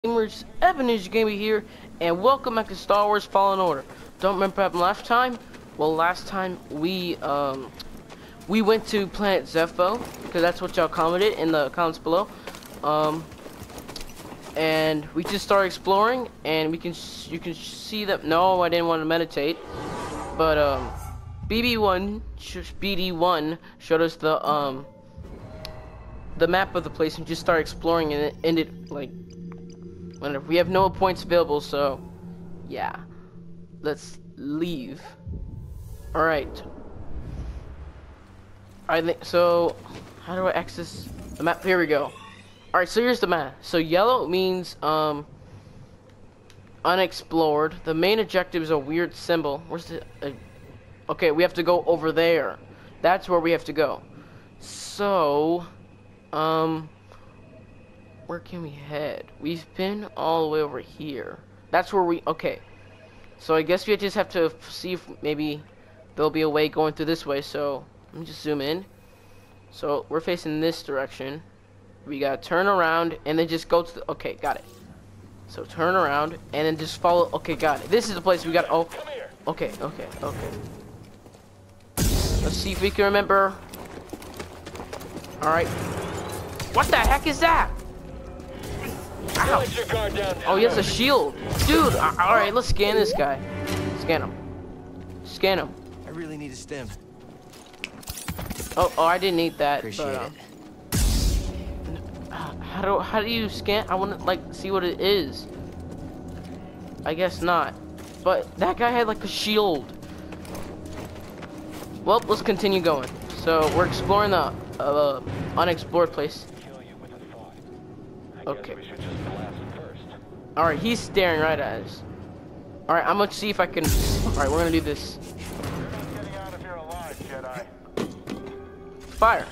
Gamers, Ebenezer Gaming here, and welcome back to Star Wars Fallen Order. Don't remember what happened last time? Well, last time we went to Planet Zepho, because that's what y'all commented in the comments below. And we just started exploring, and you can see that. No, I didn't want to meditate, but BD1 showed us the map of the place, and just started exploring, and it ended like. We have no points available, so yeah, let's leave. All right. I think so. How do I access the map? Here we go. All right, so here's the map. So yellow means unexplored. The main objective is a weird symbol. Where's the? Okay, we have to go over there. That's where we have to go. So, where can we head? We've been all the way over here. That's where we... Okay. So I guess we just have to see if maybe there'll be a way going through this way. So let me just zoom in. So we're facing this direction. We gotta turn around and then just go to the... Okay, got it. So turn around and then just follow... Okay, got it. This is the place we got... Oh. Okay. Let's see if we can remember. Alright. What the heck is that? Ow. Oh, he has a shield. Dude, alright, let's scan this guy. Scan him. Scan him. I really need a stim. Oh, I didn't need that. Appreciate it. How do you scan? I want to, like, see what it is. I guess not. But that guy had, like, a shield. Well, let's continue going. So, we're exploring the unexplored place. Okay. Alright, he's staring right at us. Alright, I'm gonna see if I can... Alright, we're gonna do this. Fire!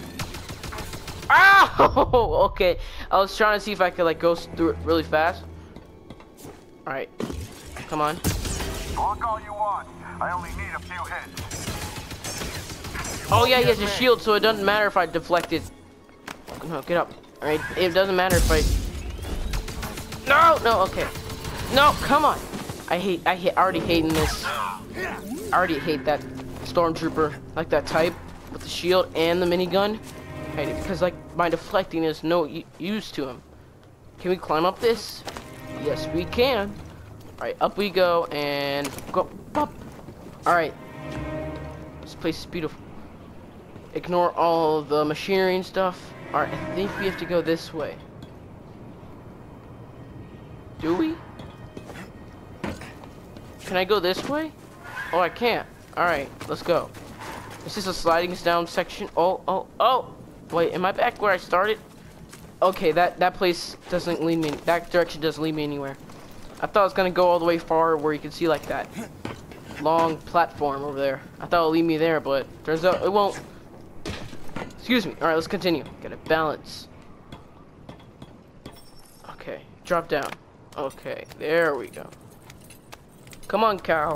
Ow! Okay, I was trying to see if I could, like, go through it really fast. Alright, come on. Block all you want. I only need a few hits. Oh yeah, he has a shield, so it doesn't matter if I deflect it. No, get up. Alright, it doesn't matter if I... No, okay. No, come on. I already hating this. I already hate that stormtrooper, like that type, with the shield and the minigun. I hate it because, like, my deflecting is no use to him. Can we climb up this? Yes, we can. Alright, up we go, and go up. Alright. This place is beautiful. Ignore all the machinery and stuff. Alright, I think we have to go this way. Do we? Can I go this way? Oh, I can't. Alright, let's go. This is a sliding down section. Oh. Wait, am I back where I started? Okay, that place doesn't lead me. That direction doesn't lead me anywhere. I thought I was gonna go all the way far where you can see, like, that long platform over there. I thought it would lead me there, but turns out it won't. Excuse me. Alright, let's continue. Gotta balance. Okay, drop down. Okay, there we go. Come on, cow.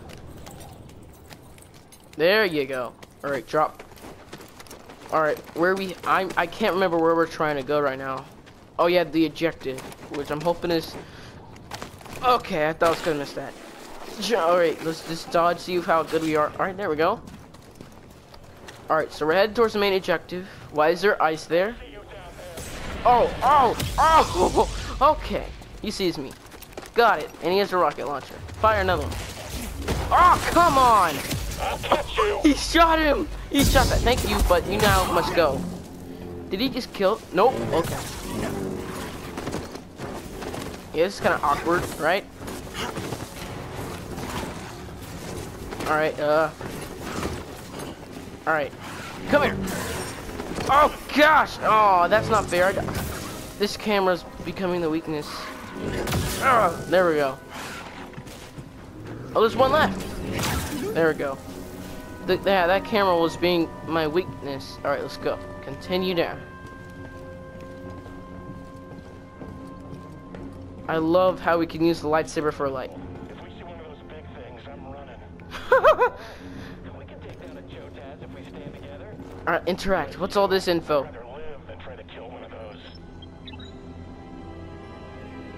There you go. Alright, drop. Alright, I can't remember where we're trying to go right now. Oh yeah, the objective, which I'm hoping is... Okay, I thought I was gonna miss that. Alright, let's just dodge, see how good we are. Alright, there we go. Alright, so we're headed towards the main objective. Why is there ice there? Oh! Okay, he sees me. Got it, and he has a rocket launcher. Fire another one. Oh, come on! He shot him! He shot that. Thank you, but you now must go. Did he just kill? Nope. Okay. Yeah, this is kind of awkward, right? Alright, Alright. Come here! Oh, gosh! Oh, that's not fair. This camera's becoming the weakness. There we go. Oh, there's one left. There we go. Yeah, that camera was being my weakness. Alright, let's go. Continue down. I love how we can use the lightsaber for light. If we see one of those big things, I'm running. We can take down a Jotaz if we stand together. Alright, interact. What's all this info? Rather live than try to kill one of those.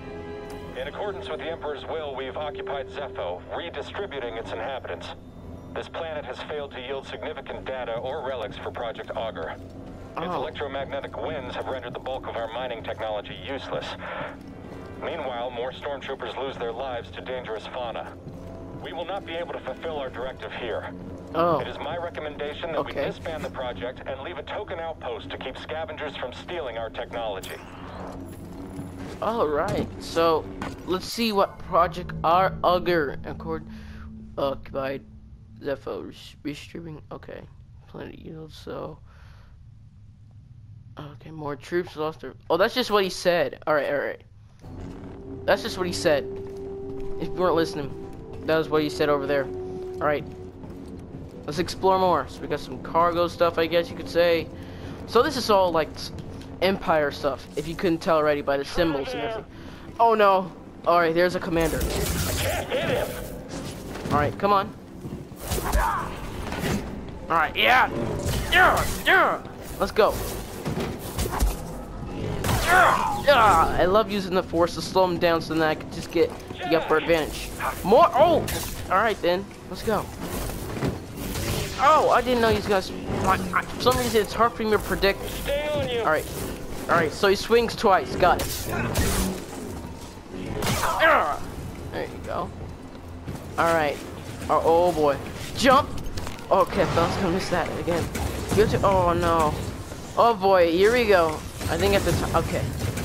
In accordance with the Emperor's will, we've occupied Zepho, redistributing its inhabitants. This planet has failed to yield significant data or relics for Project Augur. Its electromagnetic winds have rendered the bulk of our mining technology useless. Meanwhile, more stormtroopers lose their lives to dangerous fauna. We will not be able to fulfill our directive here. It is my recommendation that we disband the project and leave a token outpost to keep scavengers from stealing our technology. Alright, so let's see what Project Augur occupied Zepho redistributing. Okay, plenty yield. So okay, more troops lost their. Oh, that's just what he said. Alright. That's just what he said. If you weren't listening, that was what he said over there. Alright, let's explore more. So we got some cargo stuff, I guess you could say. So this is all like Empire stuff, if you couldn't tell already by the symbols and everything. Oh no. Alright, there's a commander. I can't hit him. Alright, come on. Alright, yeah. Let's go. I love using the force to slow him down so then I can just get the upper advantage. More. Oh! Alright then, let's go. Oh, I didn't know these guys. For some reason, it's hard for me to predict. Stay on you. Alright, so he swings twice. Got it. There you go. Alright. Oh boy. Jump! Okay, I thought I was gonna miss that again. Oh no. Oh boy, here we go. I think at the time. Okay.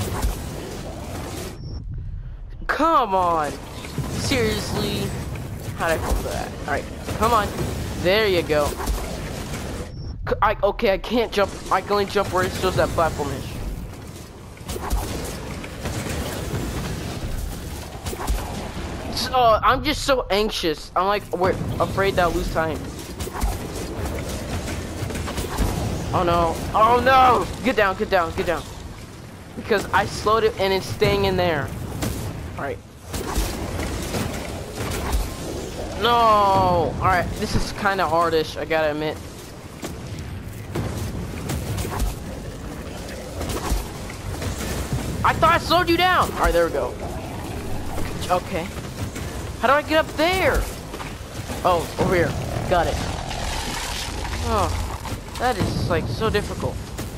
Come on. Seriously? How'd I come to that? Alright, come on. There you go. Okay, I can't jump. I can only jump where it shows that platform-ish. So, I'm just so anxious. I'm like, we're afraid that I'll lose time. Oh no. Oh no! Get down. Because I slowed it and it's staying in there. Alright. No! Alright, this is kind of hardish, I gotta admit. I thought I slowed you down! Alright, there we go. Okay. How do I get up there? Oh, over here. Got it. Oh, that is like so difficult.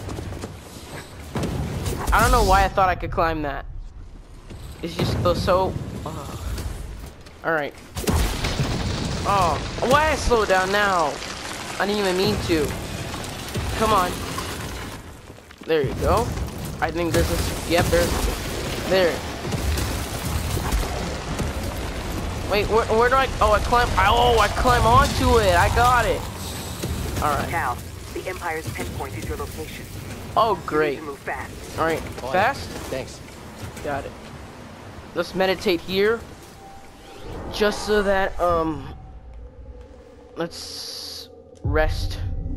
I don't know why I thought I could climb that. It's just so... Alright. Oh, why I slow down now? I didn't even mean to. Come on. There you go. I think there's a... Yep, there. Wait, where do I... Oh, I climb... Oh, I climb onto it. I got it. Alright. Cal, the Empire's pinpointed your location. Oh, great. You need to move fast. Alright, fast? Thanks. Got it. Let's meditate here. Just so that, let's rest.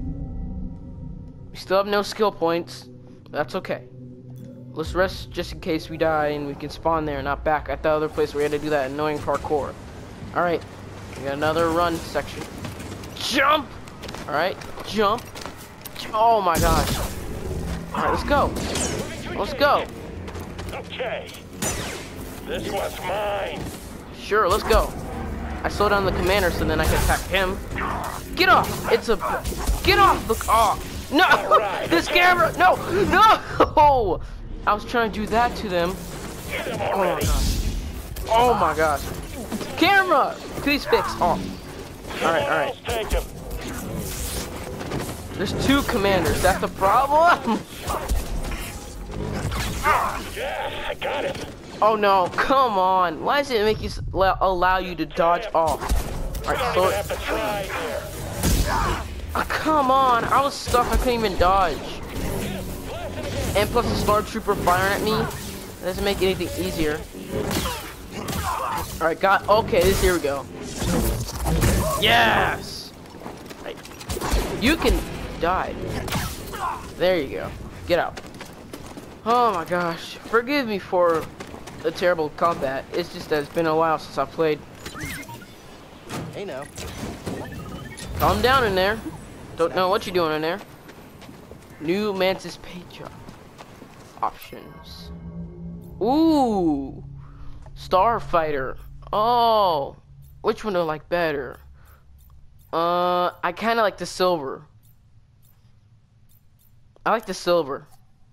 We still have no skill points. That's okay. Let's rest just in case we die and we can spawn there, not back at the other place where we had to do that annoying parkour. Alright. We got another run section. Jump! Alright, jump. Oh my gosh. Alright, let's go. Let's go. Okay. This one's mine. Sure, let's go. I slow down the commander so then I can attack him. Get off! It's a... Get off! Look off! No! Right, This camera! No! No! I was trying to do that to them. Get him Oh my already. gosh. Oh my gosh. Camera! Please fix. Oh. Alright. Take him. There's two commanders. That's the problem? Yeah, I got him. Oh no. Come on. Why does it make you allow you to dodge off? Alright, I'm so... gonna have to try here. Come on. I was stuck. I couldn't even dodge. And plus the stormtrooper firing at me. That doesn't make anything easier. Alright, okay, here we go. Yes! Right. You can die. There you go. Get out. Oh my gosh. Forgive me for the terrible combat. It's just that it's been a while since I played. Hey now. Calm down in there. Don't know what you're doing in there. New Mantis paint job. Options. Ooh. Starfighter. Oh, which one do I like better? I kind of like the silver. I like the silver.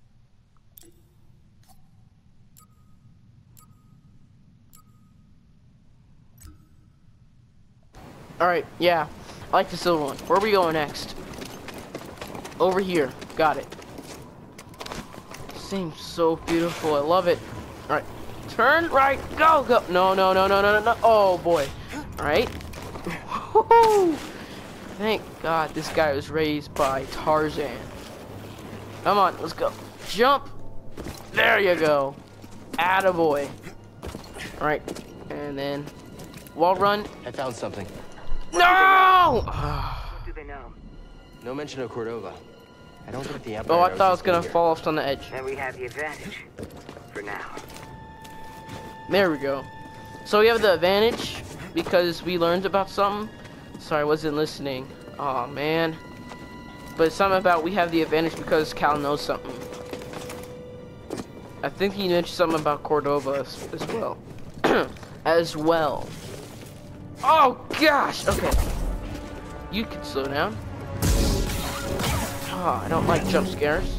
Alright, yeah. I like the silver one. Where are we going next? Over here. Got it. Seems so beautiful. I love it. Alright. Turn right. Go, go. No, no, no, no, no, no, no. Oh, boy. Alright. Thank God this guy was raised by Tarzan. Come on, let's go. Jump. There you go. Attaboy. Alright. And then wall run. I found something. No! What do they know? No mention of Cordova. I don't think the Empire. Oh, I knows thought I was he's gonna been here. fall off on the edge. And we have the advantage. For now. There we go. So we have the advantage because we learned about something. Sorry, I wasn't listening. Oh man. But it's something about we have the advantage because Cal knows something. I think he mentioned something about Cordova as well. As well. Oh gosh. Okay. You can slow down. Oh, I don't like jump scares.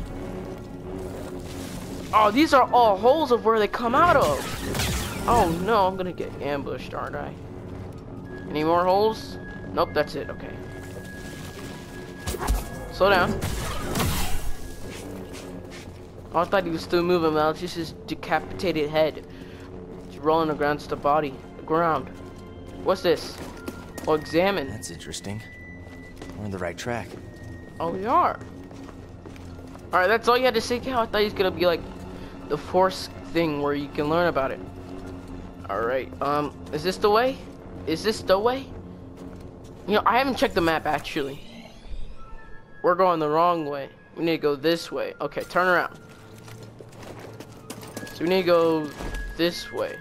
Oh, these are all holes of where they come out of. Oh no, I'm gonna get ambushed, aren't I? Any more holes? Nope, that's it. Okay. Slow down. Oh, I thought he was still moving, but it's just his decapitated head. It's rolling against the body, the ground. What's this? Oh, examine. That's interesting. We're on the right track. Oh, we are. Alright, that's all you had to say, Cal. I thought he was gonna be like the force thing where you can learn about it. Alright, is this the way? Is this the way? You know, I haven't checked the map actually. We're going the wrong way. We need to go this way. Okay, turn around. So we need to go this way.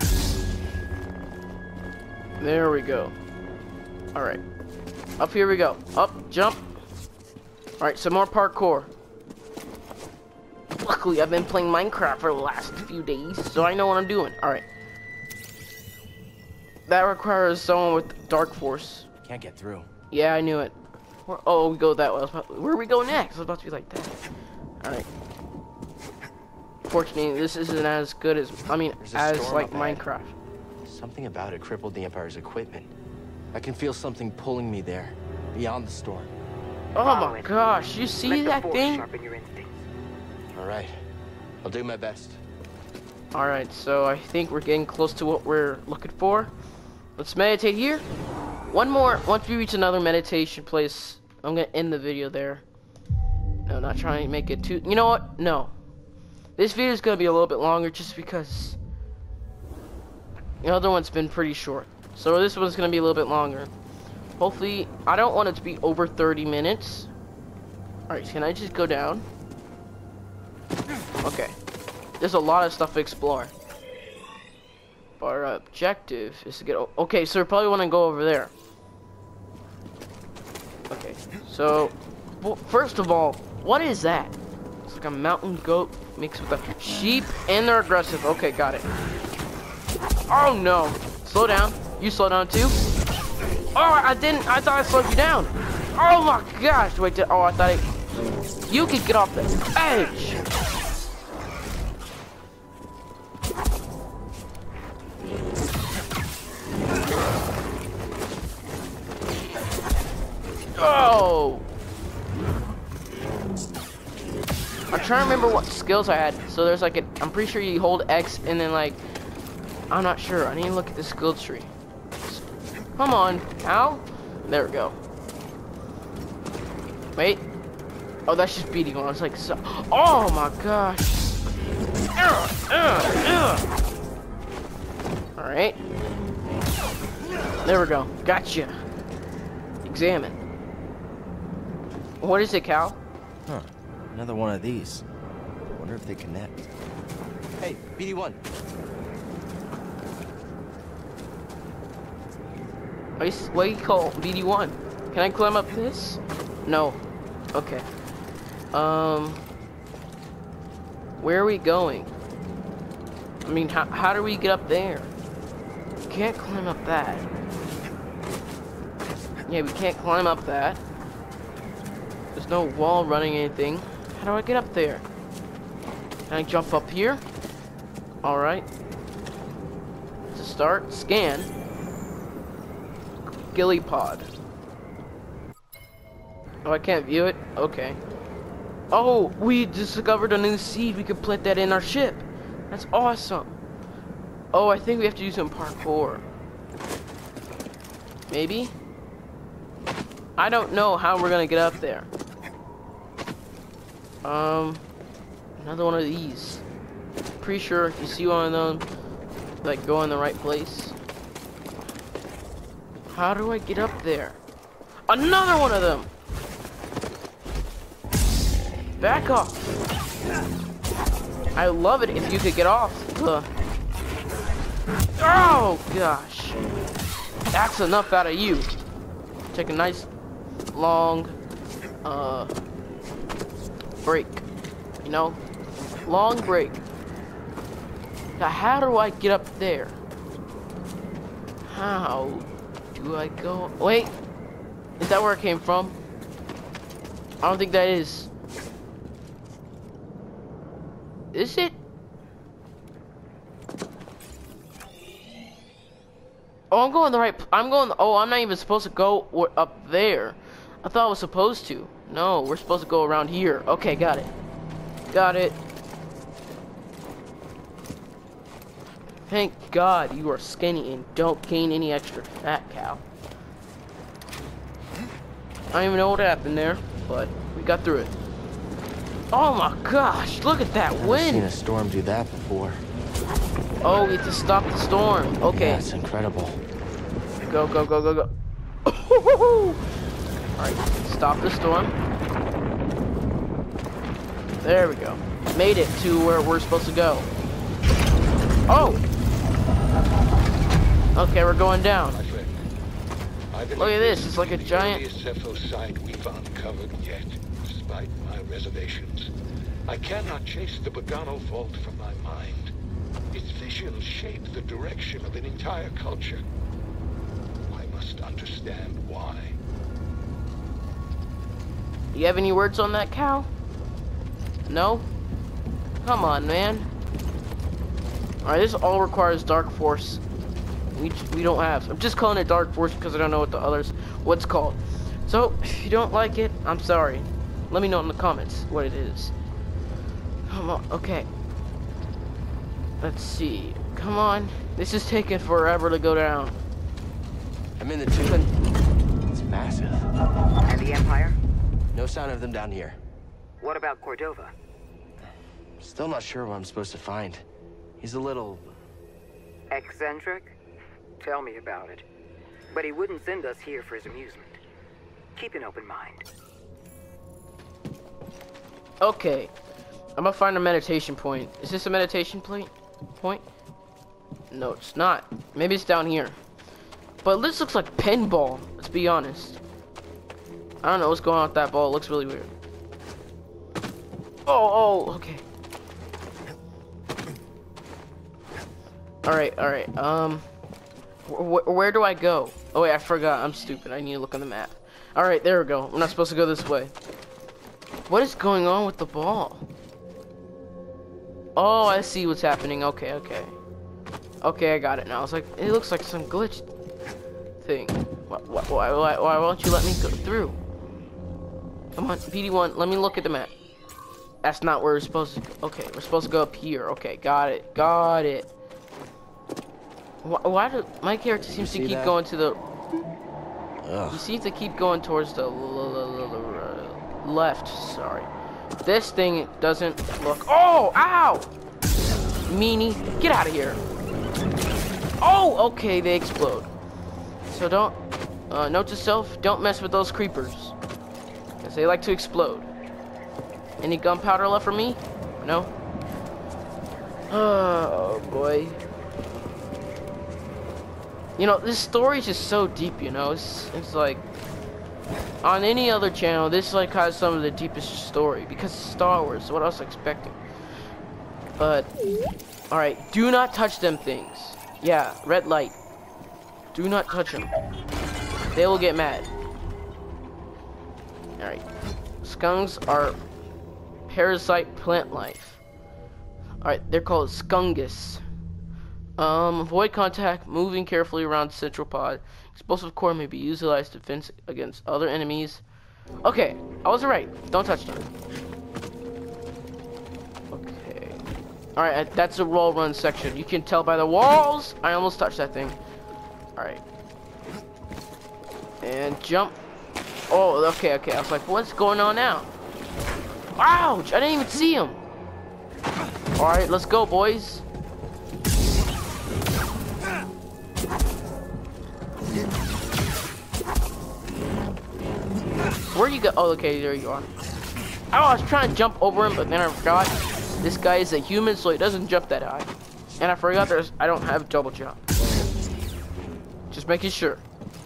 There we go. Alright. Up here we go. Up, jump. Alright, some more parkour. Luckily, I've been playing Minecraft for the last few days, so I know what I'm doing. Alright. That requires someone with Dark Force. Can't get through. Yeah, I knew it. Oh, we go that way. Where are we going next? It's about to be like that. Alright. Fortunately, this isn't as good as, as storm like up ahead. Minecraft. Something about it crippled the Empire's equipment. I can feel something pulling me there, beyond the storm. Oh Follow my it. gosh, you see Let the that Force thing? sharpen your instincts. All right, I'll do my best. Alright, so I think we're getting close to what we're looking for. Let's meditate here. One more, once we reach another meditation place, I'm gonna end the video there. No, not trying to make it too, you know what? No. This video is gonna be a little bit longer just because the other one's been pretty short. So this one's gonna be a little bit longer. Hopefully, I don't want it to be over 30 minutes. Alright, can I just go down? Okay. There's a lot of stuff to explore. Our objective is to get... Okay, so we probably want to go over there. Okay, so... Well, first of all, what is that? It's like a mountain goat mixed with a sheep, and they're aggressive. Okay, got it. Oh, no. Slow down. You slow down, too? Oh, I didn't. I thought I slowed you down. Oh, my gosh. Wait, oh, I thought you could get off the edge. Oh! I'm trying to remember what skills I had. So there's like I'm pretty sure you hold X and then like, I'm not sure. I need to look at the skill tree. Come on, Al. There we go. Wait. Oh, that's just beating on. It's like so. Oh my gosh. All right. There we go. Gotcha. Examine. What is it, Cal? Huh. Another one of these. Wonder if they connect. Hey, BD1. What do you call BD1? Can I climb up this? No. Okay. Where are we going? I mean, how do we get up there? Can't climb up that. Yeah, we can't climb up that. There's no wall running anything. How do I get up there? Can I jump up here? Alright. To start, scan. Ghillie pod. Oh, I can't view it? Okay. Oh, we discovered a new seed. We could put that in our ship. That's awesome. Oh, I think we have to do some parkour. Maybe? I don't know how we're gonna get up there. Another one of these. Pretty sure if you see one of them, like, go in the right place. How do I get up there? Another one of them! Back off! I love it if you could get off the... Oh, gosh. That's enough out of you. Take a nice, long, break. You know? Long break. Now, how do I get up there? How do I go? Wait. Is that where it came from? I don't think that is. Is it? Oh, I'm going the right. I'm going. Oh, I'm not even supposed to go up there. I thought I was supposed to. No, we're supposed to go around here. Okay, got it. Got it. Thank God you are skinny and don't gain any extra fat, Cal. I don't even know what happened there, but we got through it. Oh my gosh, look at that wind! I've seen a storm do that before. Oh, we have to stop the storm. Okay. Yeah, it's incredible. Go, go, go, go, go. Alright, stop the storm. There we go. Made it to where we're supposed to go. Oh! Okay, we're going down. My friend, Look at this, it's like a giant... Zepho site we've uncovered yet, despite my reservations. I cannot chase the Bogano fault from my mind. Its visions shape the direction of an entire culture. I must understand why. You have any words on that, Cal? No? Come on, man. Alright, this all requires Dark Force. We don't have. I'm just calling it Dark Force because I don't know what the others what's called. So if you don't like it, I'm sorry. Let me know in the comments what it is. Come on, okay. Let's see. Come on. This is taking forever to go down. I'm in the tube. It's massive. And the Empire? No sign of them down here. What about Cordova? Still not sure what I'm supposed to find. He's a little... Eccentric? Tell me about it. But he wouldn't send us here for his amusement. Keep an open mind. Okay. I'm gonna find a meditation point. Is this a meditation point? No, it's not. Maybe it's down here. But this looks like pinball, let's be honest. I don't know what's going on with that ball. It looks really weird. Oh, okay. Alright. Where do I go? Oh wait, I forgot. I'm stupid. I need to look on the map. Alright, there we go. We're not supposed to go this way. What is going on with the ball? Oh, I see what's happening. Okay. Okay, I got it now. It's like, it looks like some glitch thing. Why won't you let me go through? Come on, PD1, let me look at the map. That's not where we're supposed to go. Okay, we're supposed to go up here. Okay, got it. Why do my character seems to keep going to the... He seems to keep going towards the left, sorry. This thing doesn't look... Oh, ow! Meanie, get out of here. Oh, okay, they explode. So don't... note to self, don't mess with those creepers. Because they like to explode. Any gunpowder left for me? No? Oh, boy. You know, this story is just so deep, you know? It's like... On any other channel, this like has some of the deepest story. Because it's Star Wars, what else expecting? But... Alright, do not touch them things. Yeah, red light. Do not touch them. They will get mad. Alright. Skunks are parasite plant life. Alright, they're called skungus. Avoid contact, moving carefully around central pod. Explosive core may be utilized to defense against other enemies. Okay, I was right. Don't touch them. Okay. Alright, that's the wall run section. You can tell by the walls. I almost touched that thing. Alright. And jump. Oh, okay. I was like, what's going on now? Ouch! I didn't even see him. Alright, let's go, boys. Where you go? Oh, okay, there you are. Oh, I was trying to jump over him, but then I forgot. This guy is a human, so he doesn't jump that high. And I forgot I don't have double jump. Just making sure.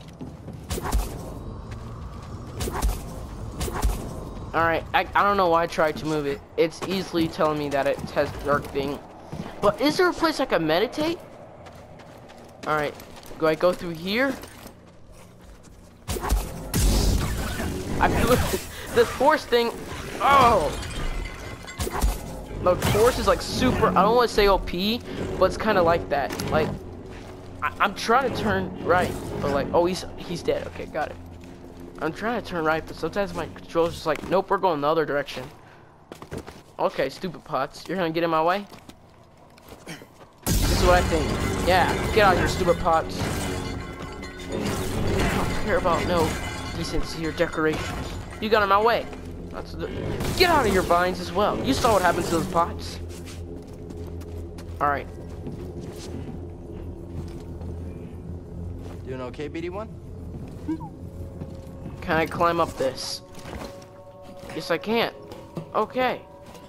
Alright, I don't know why I tried to move it. It's easily telling me that it has dark thing. But is there a place I can meditate? Alright, do I go through here? I feel the force thing. Oh! The force is like super, I don't want to say OP, but it's kind of like that. Like, I'm trying to turn right, but like, oh, he's dead. Okay, got it. I'm trying to turn right, but sometimes my controller's just like, nope, we're going the other direction. Okay, stupid pots. You're gonna get in my way? This is what I think. Yeah, get out of here, stupid pots. I don't care about no decency or decorations. You got in my way. Get out of your vines as well. You saw what happened to those pots. Alright. Doing okay, BD1? Can I climb up this? Yes, I can. Okay.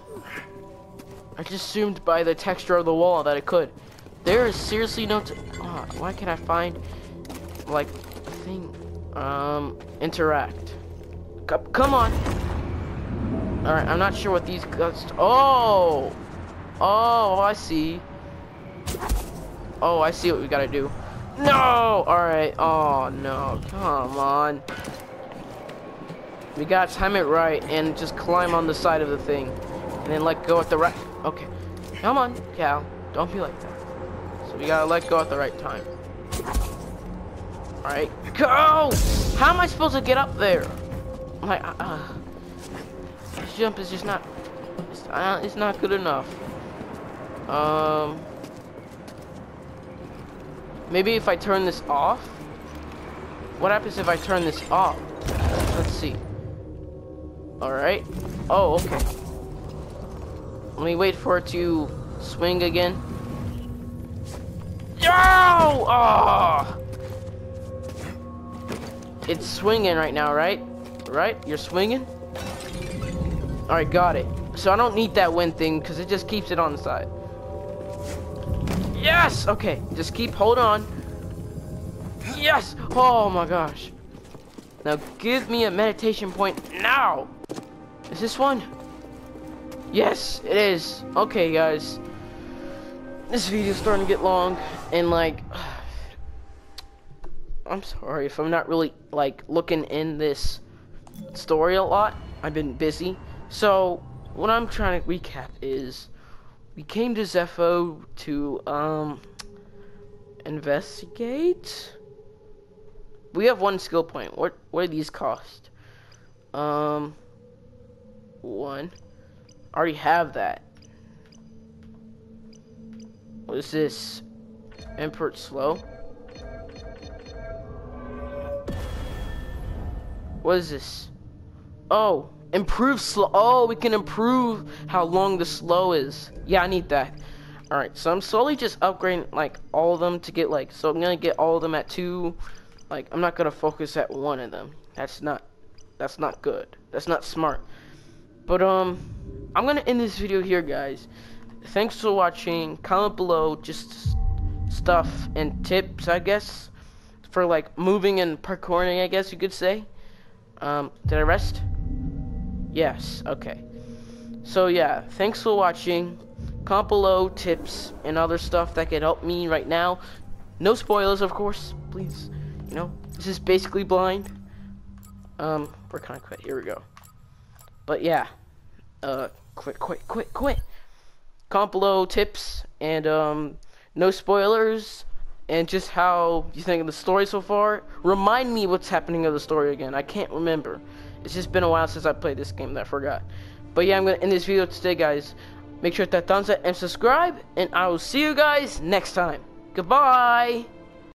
I just assumed by the texture of the wall that it could. There is seriously no why can't I find like a thing? Interact. Come on. Alright, I'm not sure what these guts. Oh, I see. Oh, I see what we gotta do. No! Alright. Oh, no. Come on. We gotta time it right and just climb on the side of the thing. And then let go at the right. Okay. Come on, Cal. Don't be like that. So we gotta let go at the right time. Alright. Go! How am I supposed to get up there? I'm like, this jump is just not. It's not good enough. Maybe if I turn this off? What happens if I turn this off? Let's see. Alright. Oh, okay. Let me wait for it to swing again. No! Oh! It's swinging right now, right? Right? You're swinging? Alright, got it. So I don't need that wind thing because it just keeps it on the side. Yes! Okay, just keep, hold on. Yes! Oh my gosh. Now give me a meditation point now! Is this one? Yes, it is. Okay, guys. This video's starting to get long, and like, I'm sorry if I'm not really like looking in this story a lot. I've been busy. So what I'm trying to recap is we came to Zeffo to investigate. We have 1 skill point. What do these cost? 1. I already have that. What is this? Import slow. What is this? Oh, improve slow. Oh, we can improve how long the slow is. Yeah, I need that. Alright, so I'm slowly just upgrading like all of them to get like, so I'm gonna get all of them at 2. Like, I'm not gonna focus at 1 of them. That's not good. That's not smart. But I'm gonna end this video here, guys. Thanks for watching. Comment below just stuff and tips, I guess, for like moving and parkouring, I guess you could say. Did I rest? Yes. Okay. So yeah, thanks for watching. Comment below tips and other stuff that could help me right now. No spoilers, of course, please. You know, this is basically blind. We're kind of quit. Here we go. But yeah, quit. Comment below tips and no spoilers and just how you think of the story so far. Remind me what's happening of the story again. I can't remember. It's just been a while since I played this game that I forgot. But yeah, I'm gonna end this video today, guys. Make sure to hit that thumbs up and subscribe, and I will see you guys next time. Goodbye.